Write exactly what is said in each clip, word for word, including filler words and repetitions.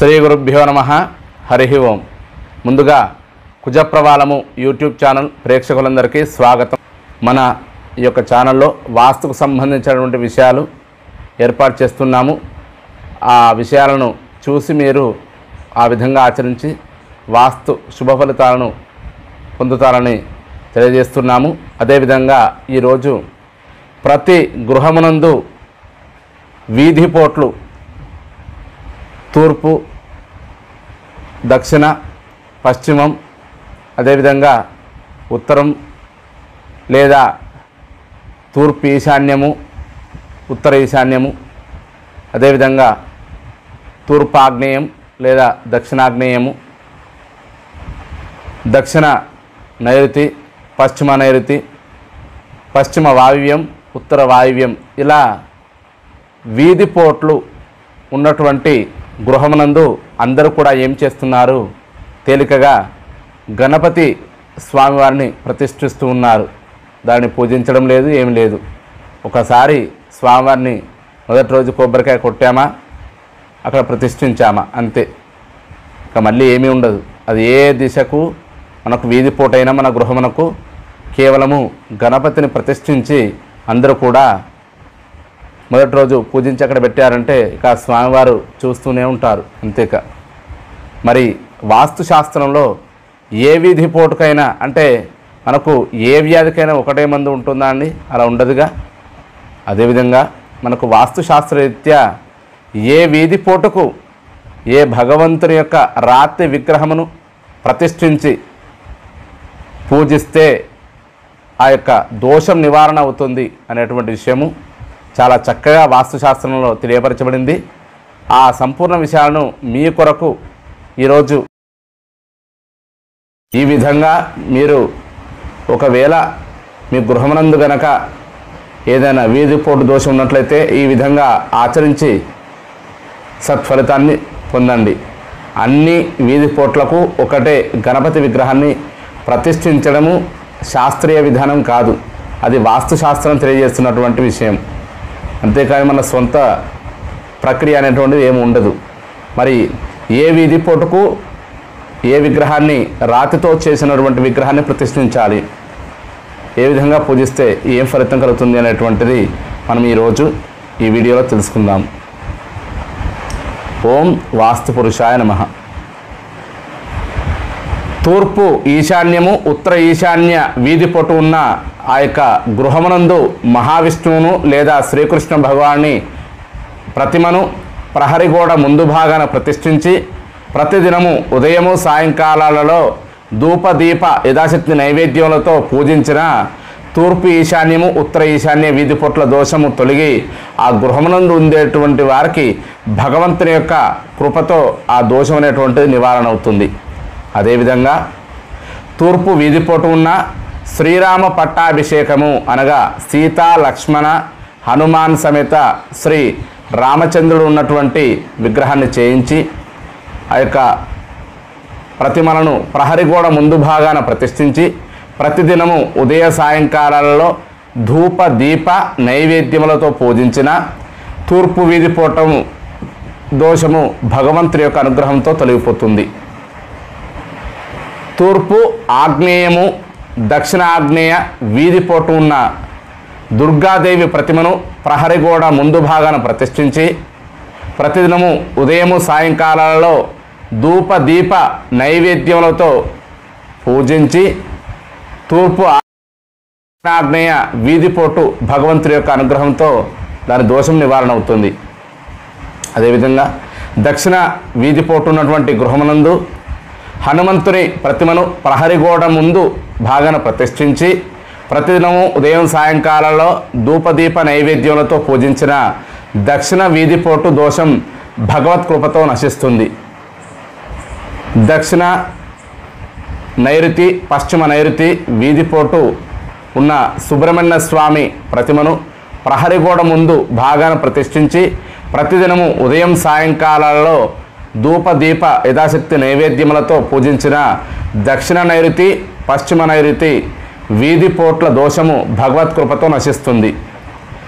శ్రీ గురుభ్యో నమః. హరి ఓం. ముందుగా కుజప్రవాళము యూట్యూబ్ ఛానల్ ప్రేక్షకులందరికీ స్వాగతం. మన ఈ యొక్క ఛానల్లో వాస్తుకు సంబంధించినటువంటి విషయాలు ఏర్పాటు చేస్తున్నాము. ఆ విషయాలను చూసి మీరు ఆ విధంగా ఆచరించి వాస్తు శుభ ఫలితాలను పొందుతారని తెలియజేస్తున్నాము. అదేవిధంగా ఈరోజు ప్రతి గృహమునందు వీధి పోట్లు తూర్పు, దక్షిణ, పశ్చిమం, అదేవిధంగా ఉత్తరం లేదా తూర్పు ఈశాన్యము, ఉత్తర ఈశాన్యము, అదేవిధంగా తూర్పు ఆగ్నేయం లేదా దక్షిణాగ్నేయము, దక్షిణ నైరుతి, పశ్చిమ నైరుతి, పశ్చిమ వాయువ్యం, ఉత్తర వాయువ్యం, ఇలా వీధి పోట్లు ఉన్నటువంటి గృహమునందు అందరూ కూడా ఏం చేస్తున్నారు? తేలికగా గణపతి స్వామివారిని ప్రతిష్ఠిస్తూ ఉన్నారు. దాన్ని పూజించడం లేదు, ఏం లేదు. ఒకసారి స్వామివారిని మొదటి రోజు కొబ్బరికాయ కొట్టామా, అక్కడ ప్రతిష్ఠించామా, అంతే. ఇక మళ్ళీ ఏమీ ఉండదు. అది ఏ దిశకు మనకు వీధి పోటైనా మన గృహమునకు కేవలము గణపతిని ప్రతిష్ఠించి అందరూ కూడా మొదటి రోజు పూజించి అక్కడ పెట్టారంటే ఇక స్వామివారు చూస్తూనే ఉంటారు, అంతేక. మరి వాస్తుశాస్త్రంలో ఏ వీధి పోటుకైనా అంటే మనకు ఏ వ్యాధికైనా ఒకటే మందు ఉంటుందా అండి? అలా ఉండదుగా. అదేవిధంగా మనకు వాస్తుశాస్త్రరీత్యా ఏ వీధి పోటుకు ఏ భగవంతుని యొక్క రాతి విగ్రహమును ప్రతిష్ఠించి పూజిస్తే ఆ యొక్క దోషం నివారణ అవుతుంది అనేటువంటి విషయము చాలా చక్కగా వాస్తుశాస్త్రంలో తెలియపరచబడింది. ఆ సంపూర్ణ విషయాలను మీ కొరకు ఈరోజు ఈ విధంగా మీరు ఒకవేళ మీ గృహమునందు గనక ఏదైనా వీధి పోటు దోషం ఉన్నట్లయితే ఈ విధంగా ఆచరించి సత్ఫలితాన్ని పొందండి. అన్ని వీధి పోట్లకు ఒకటే గణపతి విగ్రహాన్ని ప్రతిష్ఠించడము శాస్త్రీయ విధానం కాదు, అది వాస్తుశాస్త్రం తెలియజేస్తున్నటువంటి విషయం. అంతేకాని మన సొంత ప్రక్రియ అనేటువంటిది ఏమి ఉండదు. మరి ఏ వీధి పోటుకు ఏ విగ్రహాన్ని రాతితో చేసినటువంటి విగ్రహాన్ని ప్రతిష్ఠించాలి, ఏ విధంగా పూజిస్తే ఏం ఫలితం కలుగుతుంది అనేటువంటిది మనం ఈరోజు ఈ వీడియోలో తెలుసుకుందాం. ఓం వాస్తు పురుషాయ నమః. తూర్పు ఈశాన్యము, ఉత్తర ఈశాన్య వీధి పొట్టు ఉన్న ఆ యొక్క గృహమునందు మహావిష్ణువును లేదా శ్రీకృష్ణ భగవాన్ని ప్రతిమను ప్రహరి గోడ ముందు భాగాన ప్రతిష్ఠించి ప్రతిదినము ఉదయము సాయంకాలాలలో ధూపదీప యథాశక్తి నైవేద్యములతో పూజించిన తూర్పు ఈశాన్యము, ఉత్తర ఈశాన్య వీధి పొట్ల దోషము తొలగి ఆ గృహమునందు ఉండేటువంటి వారికి భగవంతుని యొక్క కృపతో ఆ దోషం అనేటువంటిది నివారణ అవుతుంది. అదేవిధంగా తూర్పు వీధిపోటు ఉన్న శ్రీరామ పట్టాభిషేకము అనగా సీతా లక్ష్మణ హనుమాన్ సమేత శ్రీ రామచంద్రుడు ఉన్నటువంటి విగ్రహాన్ని చేయించి ఆ యొక్క ప్రతిమలను ప్రహరి గోడ ముందు భాగాన ప్రతిష్ఠించి ప్రతిదినము ఉదయ సాయంకాలాలలో ధూప దీప నైవేద్యములతో పూజించిన తూర్పు వీధిపోటము దోషము భగవంతుని యొక్క అనుగ్రహంతో తొలగిపోతుంది. తూర్పు ఆగ్నేయము, దక్షిణ ఆగ్నేయ వీధి పోటు ఉన్న దుర్గాదేవి ప్రతిమను ప్రహరి గోడ ముందు భాగాన ప్రతిష్ఠించి ప్రతిదినము ఉదయము సాయంకాలాలలో ధూప దీప నైవేద్యములతో పూజించి తూర్పు ఆగ్నేయ వీధి పోటు భగవంతుడి యొక్క అనుగ్రహంతో దాని దోషం నివారణ అవుతుంది. అదేవిధంగా దక్షిణ వీధి పోటు ఉన్నటువంటి గృహమునందు హనుమంతుని ప్రతిమను ప్రహరి గోడ ముందు భాగాన ప్రతిష్ఠించి ప్రతిదినము ఉదయం సాయంకాలంలో ధూపదీప నైవేద్యములతో పూజించిన దక్షిణ వీధిపోటు దోషం భగవత్ కృపతో నశిస్తుంది. దక్షిణ నైరుతి, పశ్చిమ నైరుతి వీధిపోటు ఉన్న సుబ్రహ్మణ్య స్వామి ప్రతిమను ప్రహరి గోడ ముందు భాగాన ప్రతిష్ఠించి ప్రతిదినము ఉదయం సాయంకాలాలలో ధూపదీప యథాశక్తి నైవేద్యములతో పూజించిన దక్షిణ నైరుతి, పశ్చిమ నైరుతి వీధి పోట్ల దోషము భగవత్ కృపతో నశిస్తుంది.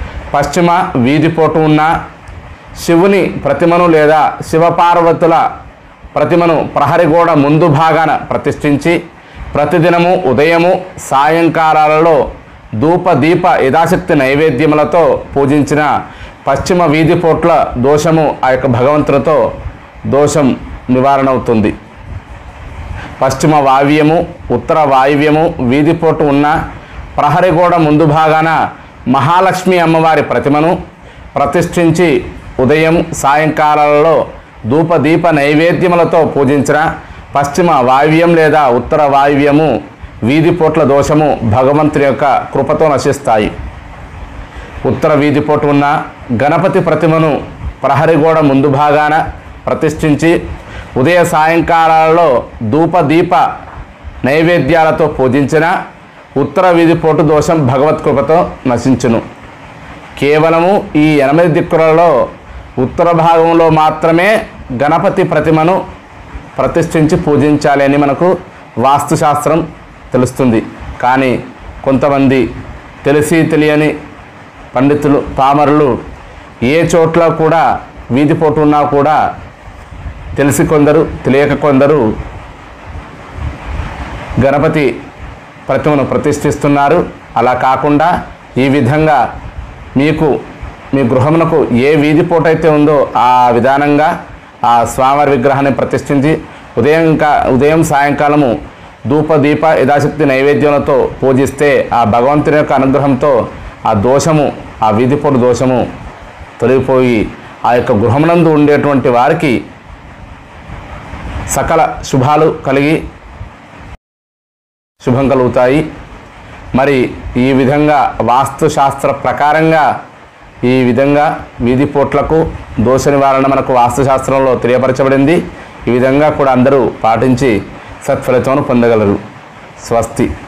పశ్చిమ వీధి పోటు ఉన్న శివుని ప్రతిమను లేదా శివపార్వతుల ప్రతిమను ప్రహరి గోడ ముందు భాగాన ప్రతిష్ఠించి ప్రతిదినము ఉదయము సాయంకాలాలలో ధూప దీప యథాశక్తి నైవేద్యములతో పూజించిన పశ్చిమ వీధి పోట్ల దోషము ఆ యొక్క భగవంతునితో దోషం నివారణ అవుతుంది. పశ్చిమ వాయువ్యము ఉత్తర వాయువ్యము వీధిపోటు ఉన్న ప్రహరి గోడ ముందు భాగాన మహాలక్ష్మి అమ్మవారి ప్రతిమను ప్రతిష్ఠించి ఉదయం సాయంకాలాలలో ధూపదీప నైవేద్యములతో పూజించిన పశ్చిమ వాయువ్యం లేదా ఉత్తర వాయువ్యము వీధిపోట్ల దోషము భగవంతుని యొక్క కృపతో నశిస్తాయి. ఉత్తర వీధిపోటు ఉన్న గణపతి ప్రతిమను ప్రహరి గోడ ముందు భాగాన ప్రతిష్ఠించి ఉదయ సాయంకాలాలలో ధూపదీప నైవేద్యాలతో పూజించిన ఉత్తర వీధిపోటు దోషం భగవత్కృపతో నశించును. కేవలము ఈ ఎనిమిది దిక్కులలో ఉత్తర భాగంలో మాత్రమే గణపతి ప్రతిమను ప్రతిష్ఠించి పూజించాలి అని మనకు వాస్తుశాస్త్రం తెలుస్తుంది. కానీ కొంతమంది తెలిసి తెలియని పండితులు పామరులు ఏ చోట్ల కూడా వీధిపోటు ఉన్నా కూడా తెలిసి కొందరు తెలియక కొందరు గణపతి ప్రతిమను ప్రతిష్ఠిస్తున్నారు. అలా కాకుండా ఈ విధంగా మీకు మీ గృహమునకు ఏ వీధిపోటు అయితే ఉందో ఆ విధానంగా ఆ స్వామివారి విగ్రహాన్ని ప్రతిష్ఠించి ఉదయం ఉదయం సాయంకాలము ధూపదీప యథాశక్తి నైవేద్యాలతో పూజిస్తే ఆ భగవంతుని యొక్క అనుగ్రహంతో ఆ దోషము ఆ వీధిపోటు దోషము తొలగిపోయి ఆ యొక్క గృహమునందు ఉండేటువంటి వారికి సకల శుభాలు కలిగి శుభం కలుగుతాయి. మరి ఈ విధంగా వాస్తుశాస్త్ర ప్రకారంగా ఈ విధంగా వీధిపోట్లకు దోష నివారణ మనకు వాస్తుశాస్త్రంలో తెలియపరచబడింది. ఈ విధంగా కూడా అందరూ పాటించి సత్ఫలితం పొందగలరు. స్వస్తి.